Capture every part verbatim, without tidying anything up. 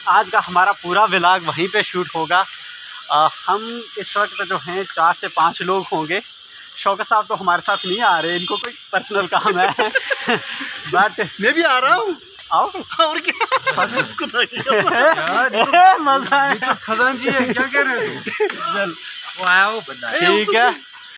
आज का हमारा पूरा व्लॉग वहीं पे शूट होगा। आ, हम इस वक्त जो हैं चार से पाँच लोग होंगे। शौकत साहब तो हमारे साथ नहीं आ रहे, इनको कोई पर्सनल काम है। बट मैं भी आ रहा हूँ। आओ और क्या मजा है। तो खजांची है, क्या कह रहे हो? चल वो आया वो बंदा ठीक है।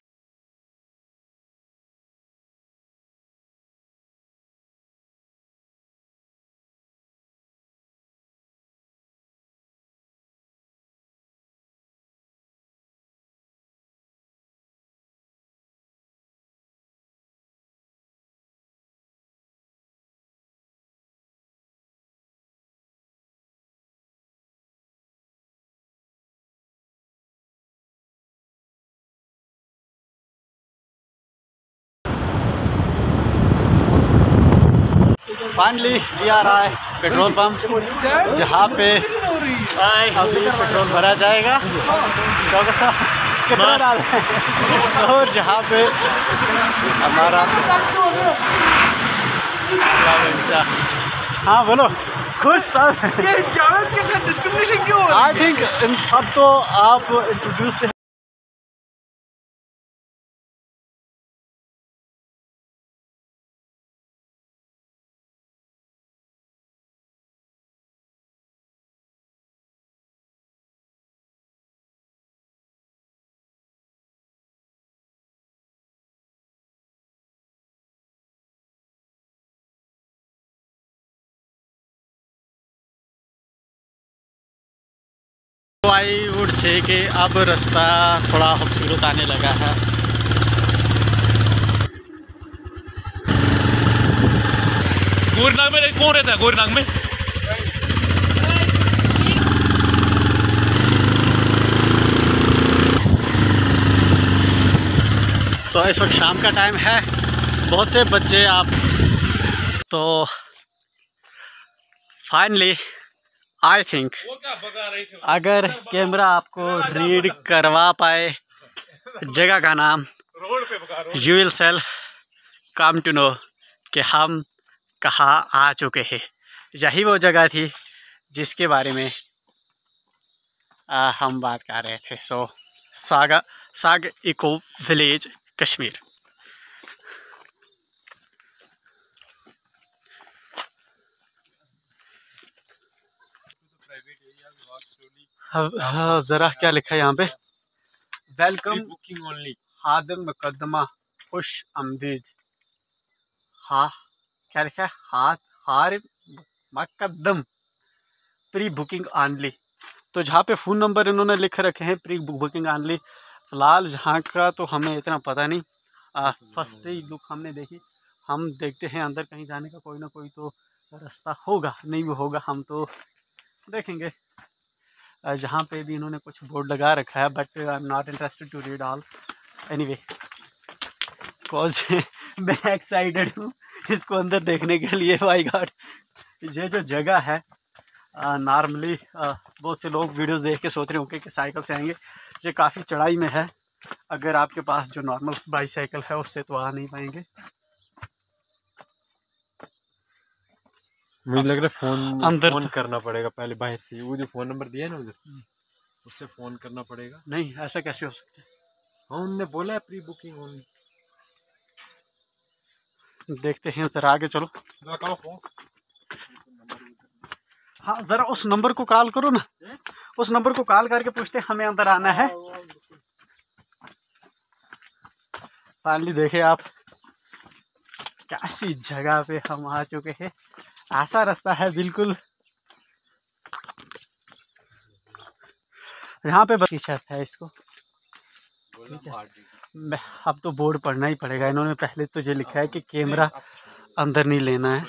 फाइनली ये आ रहा है पेट्रोल पंप, जहाँ पे अभी पेट्रोल भरा जाएगा। शौकत साहब कितना डाल है और जहाँ पे हमारा हाँ बोलो खुश सब। ये जावेद के साथ डिस्क्रिमिनेशन क्यों हो रहा है? आई थिंक इन सब तो आप इंट्रोड्यूस आई वुड से कि अब रास्ता थोड़ा खूबसूरत आने लगा है। गोरनाग में कौन रहता है? गोरनाग में तो इस वक्त शाम का टाइम है, बहुत से बच्चे आप तो फाइनली आई थिंक अगर कैमरा आपको रीड करवा पाए जगह का नाम, you will sell come to know कि हम कहाँ आ चुके हैं। यही वो जगह थी जिसके बारे में आ, हम बात कर रहे थे। सो सागा साग इको विलेज कश्मीर। हाँ, ज़रा क्या लिखा है यहाँ पे? वेलकम बुकिंग ओनली, हादिर मुकदमा खुश आमदीद। हाँ क्या लिखा है? हाथ हार मुकदम प्री बुकिंग ऑनली। तो जहाँ पे फ़ोन नंबर इन्होंने लिख रखे हैं प्री बुकिंग ऑनली। फ़िलहाल जहाँ का तो हमें इतना पता नहीं, फर्स्ट ही लुक हमने देखी। हम देखते हैं अंदर कहीं जाने का कोई ना कोई तो रास्ता होगा, नहीं भी होगा हम तो देखेंगे। जहाँ पे भी इन्होंने कुछ बोर्ड लगा रखा है, but I am not interested to read all anyway, because मैं एक्साइटेड हूँ इसको अंदर देखने के लिए। भाई गॉड, ये जो जगह है नॉर्मली बहुत से लोग वीडियोस देख के सोच रहे होंगे कि साइकिल से आएंगे, ये काफ़ी चढ़ाई में है। अगर आपके पास जो नॉर्मल बाईसाइकिल है उससे तो आ नहीं पाएंगे। मुझे लग रहा है फोन अंदर फोन तो, करना पड़ेगा पहले बाहर से। वो जो फोन नंबर दिया है ना उधर, उससे फोन करना पड़ेगा। नहीं ऐसा कैसे हो सकता है? हाँ उन्होंने बोला है प्री बुकिंग ओनली। देखते हैं ज़रा आगे चलो। हाँ ज़रा उस नंबर को कॉल करो ना, उस नंबर को कॉल करके पूछते हैं हमें अंदर आना है। फाइनली देखे आप कैसी जगह पे हम आ चुके हैं। ऐसा रास्ता है बिल्कुल, यहाँ पे बस छत है इसको। ठीक है, अब तो बोर्ड पढ़ना ही पड़ेगा। इन्होंने पहले तो ये लिखा है कि कैमरा अंदर नहीं लेना है।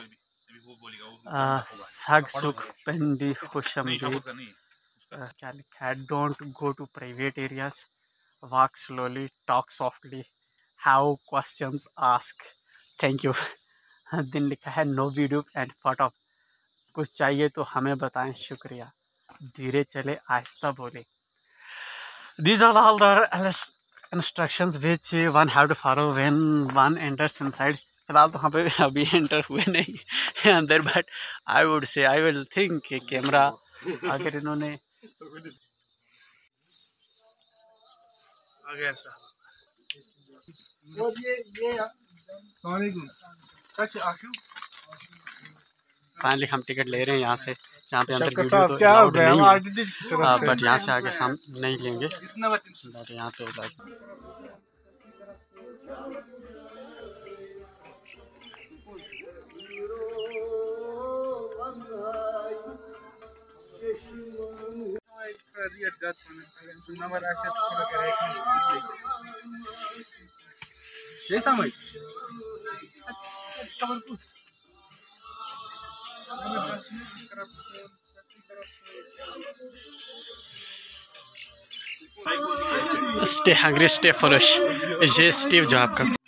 सग सुख पेंदी खुशमदीद। क्या लिखा है? Don't go to private areas, walk slowly, talk softly, have questions ask, thank you. दिन लिखा है नो वीडियो एंड फोटो। कुछ चाहिए तो हमें बताएं, शुक्रिया, धीरे चले आहिस्ता बोले। These are all the instructions which one have to follow when one enters inside फिलहाल तो वहाँ पे अभी एंटर हुए नहीं अंदर, but I would say I will think कि कैमरा अगर इन्होंने आगे ऐसा फाइनली हम टिकट ले रहे हैं यहाँ से, जहाँ पे अंदर वीडियो तो अलाउड नहीं है, बट यहाँ से आगे हम नहीं लेंगे। बट यहाँ पे स्टे हंग्री स्टे फुलिश, ये स्टीव जॉब का।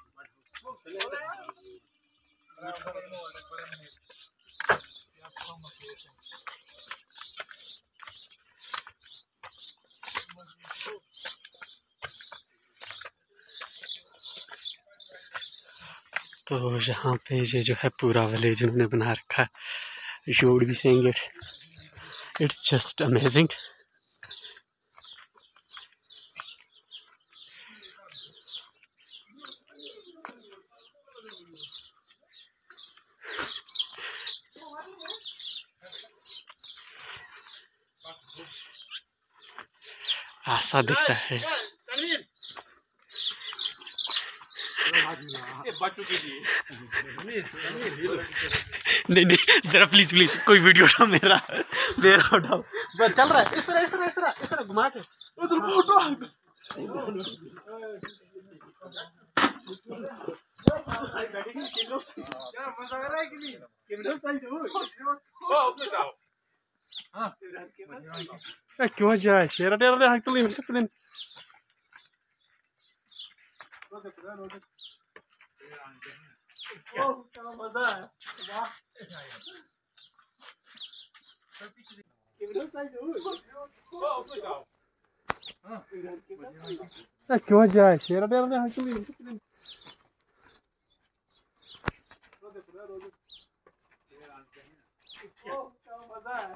तो यहाँ पे ये जो है पूरा विलेज उन्होंने बना रखा है, you would be saying it it's just amazing. ऐसा दिखता है। नहीं नहीं जरा प्लीज प्लीज कोई वीडियो उठाओ, मेरा मेरा उठाओ, बस चल रहा है इस तरह इस तरह इस तरह इस तरह घुमा के क्यों जाए शेरा टेरा हकली हकली मजा है। क्यों जाए शेरा टेरा हकली हकली मजा है।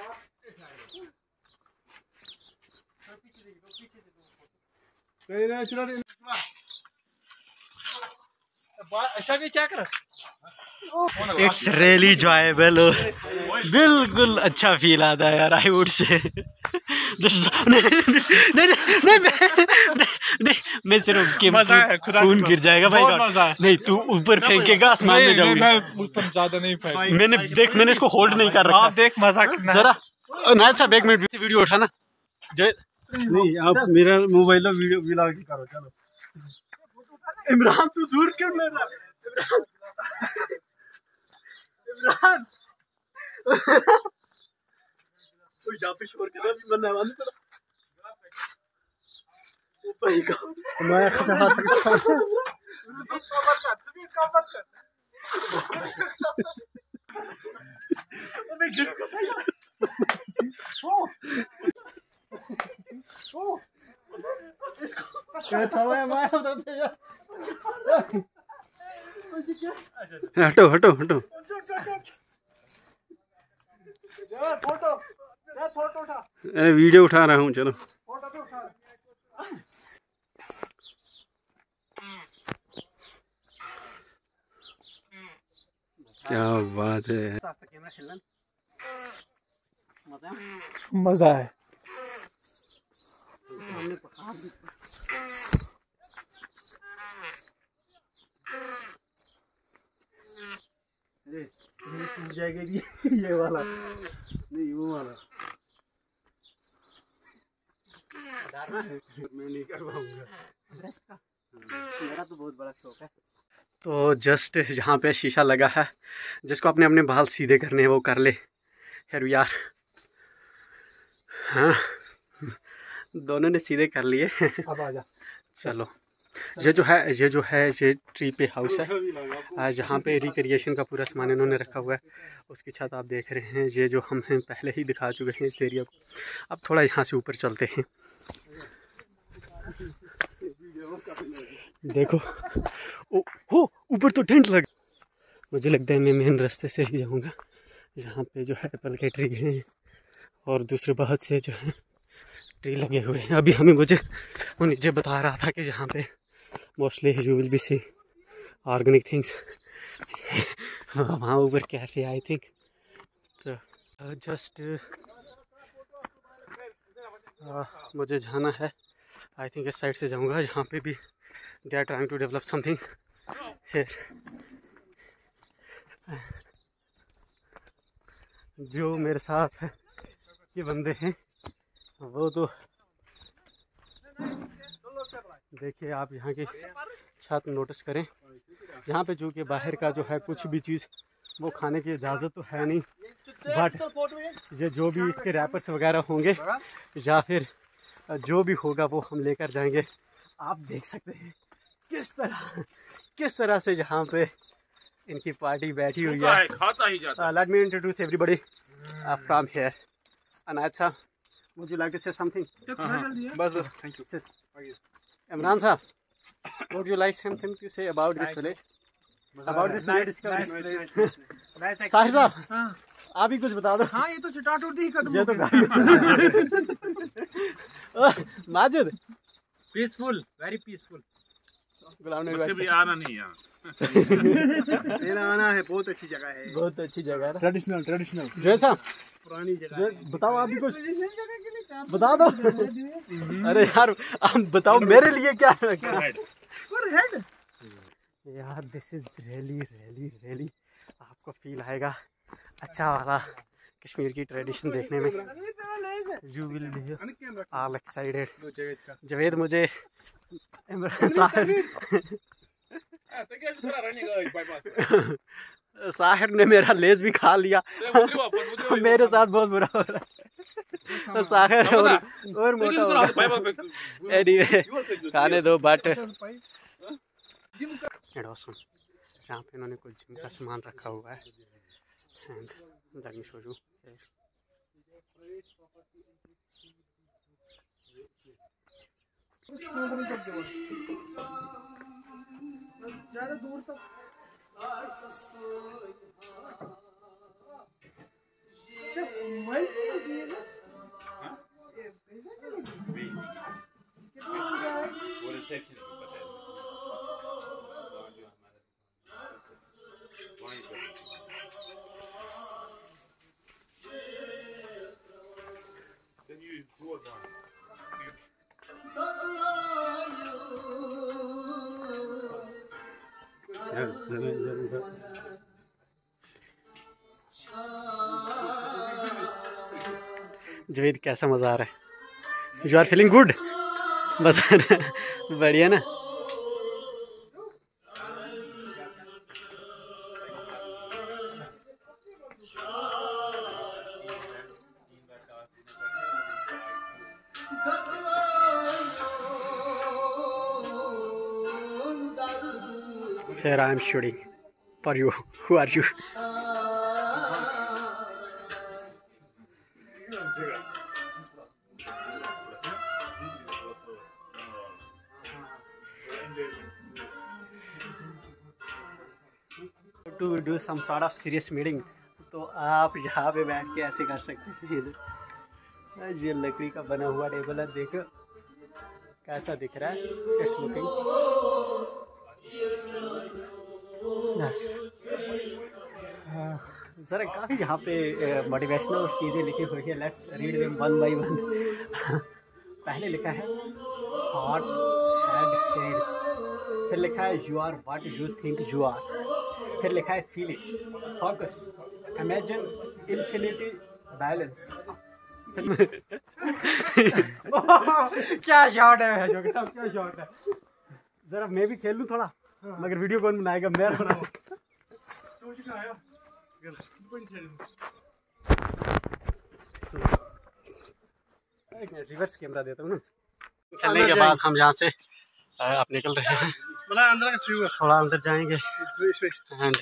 इट्स रियली जॉयबल, बिल्कुल अच्छा फील आता है यार, आई वुड से। नहीं नहीं नहीं नहीं मैं सिर्फ खून गिर जाएगा भाई का। नहीं तू ऊपर फेंकेगा आसमान में जाऊंगी। मैं ऊपर ज्यादा नहीं फेंक। मैंने देख मैंने इसको होल्ड नहीं कर रखा। देख मजा जरा ना साहब एक मिनट वीडियो उठाना। जय नहीं आप मेरा मोबाइल वीडियो व्लॉग करो। चलो इमरान तू दूर क्यों ले रहा है? इमरान तो यहाँ पे शोर कर रहा है, बनना है तेरा ओ भाई का मैं कैसे हाथ सकता हूं? स्पीड कम मत कर, स्पीड कम मत कर। अबे गिर गया ओ ओ क्या था मैं मैं बताते यार। हटो हटो हटो फोटो फोटो उठा। अरे वीडियो उठा रहा हूँ। चलो फोटो तो उठा। क्या बात है, मजा है। टूट जाएगा ये वाला नहीं वो वाला मैं नहीं कर पाऊंगा, मेरा तो बहुत बड़ा शौक है। तो जस्ट जहाँ पे शीशा लगा है, जिसको अपने अपने बाल सीधे करने हैं वो कर ले यार यार। हाँ दोनों ने सीधे कर लिए। अब आजा चलो। ये जो है ये जो है ये ट्री पे हाउस है, जहाँ पे रिक्रिएशन का पूरा सामान इन्होंने रखा हुआ है। उसकी छत आप देख रहे हैं, ये जो हम हैं पहले ही दिखा चुके हैं इस एरिया को। अब थोड़ा यहाँ से ऊपर चलते हैं। देखो ओ हो, ऊपर तो टेंट लग। मुझे लगता है मैं मेन रास्ते से ही जाऊंगा, जहाँ पे जो है एप्पल के ट्री हैं और दूसरे बहुत से जो है ट्री लगे हुए हैं। अभी हमें मुझे वो नीचे बता रहा था कि जहाँ पे mostly you will be see organic things, वहाँ ऊपर कैफे आई थिंक। तो जस्ट मुझे जाना है, आई थिंक इस साइड से जाऊंगा, जहाँ पे भी they are trying to develop something here. जो मेरे साथ ये बंदे हैं वो तो देखिए आप यहाँ की छत नोटिस करें, यहाँ पे जो कि बाहर का जो है कुछ भी चीज़ वो खाने की इजाज़त तो है नहीं, बट ये जो भी इसके रैपर्स वगैरह होंगे या फिर जो भी होगा वो हम लेकर जाएंगे। आप देख सकते हैं किस तरह किस तरह से यहाँ पे इनकी पार्टी बैठी हुई है। खाता ही जाता। Let me introduce everybody from here. Anayat sahab, would you like to say something? बस बस थैंक यू। इमरान साहब, would you like something to say about this village? About this village? Sahir साहब, आप ही कुछ बता दो। हाँ, ये तो चटाट उड़ती ही खत्म ये हो तो गया। Majid, peaceful, very peaceful. Ghulam Nabi मुझे भाई भी आना नहीं यहाँ। मेरा आना है, बहुत अच्छी जगह है, बहुत अच्छी जगह है, ट्रेडिशनल ट्रेडिशनल जैसा पुरानी जगह जो बताओ आप भी कुछ बता दो। अरे यार आप बताओ मेरे लिए क्या है यार। This is really really really आपको फील आएगा अच्छा वाला कश्मीर की ट्रेडिशन देखने में। You will be all excited. Javed, मुझे इमरान साहिर साहिर ने मेरा लेस भी खा लिया। मेरे साथ बहुत बुरा हो रहा है। साहिर और, और मोटा हो रहा। एनीवे खाने दो। बट यहाँ पे इन्होंने कुछ जिम का सामान रखा हुआ है। And let me show you. ज़्यादा दूर तक जवेद, कैसा मज़ा आ रहा है? You are feeling good? बस बढ़िया ना। Here I am shooting for you. Who are you? To do some sort of serious meeting, तो आप यहाँ पे बैठ के ऐसे कर सकते हैं। ये लकड़ी का बना हुआ टेबल है, देखो कैसा दिख रहा है। इट्स लुकिंग ज़रा काफ़ी यहाँ पे मोटिवेशनल चीज़ें लिखी हुई है। Let's read them one by one. पहले लिखा है हॉट हैड हेड्स, फिर लिखा है you are what you think you are, फिर लिखा है feel it, focus, imagine, infinity, balance. क्या शॉट है जो कि सब क्या शॉट है। ज़रा मैं भी खेल लूँ थोड़ा, मगर वीडियो कौन बनाएगा? मेरा बना। रिवर्स कैमरा देता हूँ ना। चलने के बाद हम यहाँ से आप निकल रहे हैं, थोड़ा अंदर जाएंगे। एंड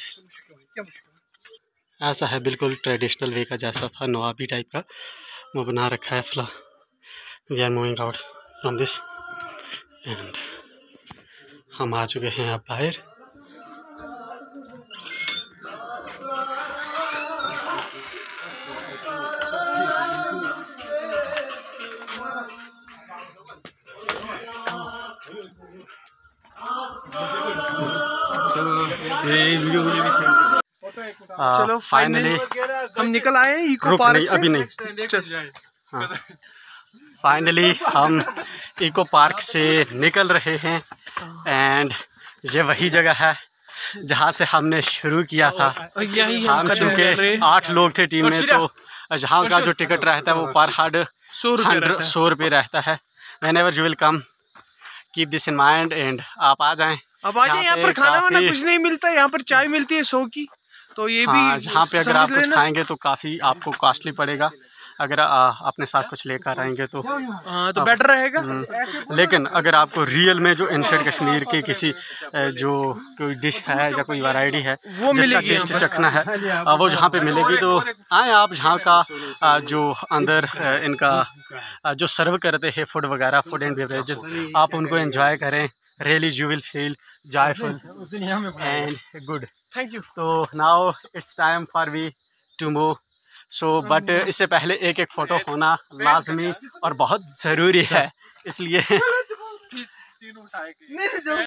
ऐसा है बिल्कुल ट्रेडिशनल वे का, जैसा था नवाबी टाइप का वो बना रखा है। फिलहाल we are moving out from this and हम आ चुके हैं अब बाहर। ये वीडियो मुझे भी शेयर करो। चलो फाइनली हम निकल आए इको रुक पार्क नहीं से। अभी नहीं। हाँ फाइनली हम इको पार्क से निकल रहे हैं एंड ये वही जगह है जहाँ से हमने शुरू किया था। और यही हम हम कदम चूँकि कर रहे हैं। आठ लोग थे टीम में, तो जहाँ का जो टिकट रहता है वो पर हेड सौ रुपये रहता है। सौ रुपये रहता है। Whenever you will come keep this in mind and आप आ जाएं। अब आ जाए, यहाँ पे पर खाना वाना काफी- कुछ नहीं मिलता है, यहाँ पर चाय मिलती है सौ की, तो ये भी हाँ, जहाँ पे अगर आप समझ कुछ लेना। खाएंगे तो काफ़ी आपको कॉस्टली पड़ेगा। अगर आ, अपने साथ कुछ लेकर आएंगे तो हाँ तो बेटर रहेगा। लेकिन अगर आपको रियल में जो इंस्टेंट कश्मीर की किसी अ, जो कोई डिश है या कोई वैरायटी है वो जिसका मिलेगी टेस्ट यहाँ पर। चखना है, अ, वो जहाँ पे मिलेगी तो आए आप। जहाँ का अ, जो अंदर अ, इनका अ, जो सर्व करते हैं फूड वगैरह, फूड एंड बेवरेजेस, आप उनको एंजॉय करें। Really you will feel joyful and good. Thank you. तो now it's time for we to move. So but इससे पहले एक एक फ़ोटो होना लाजमी और बहुत ज़रूरी है, इसलिए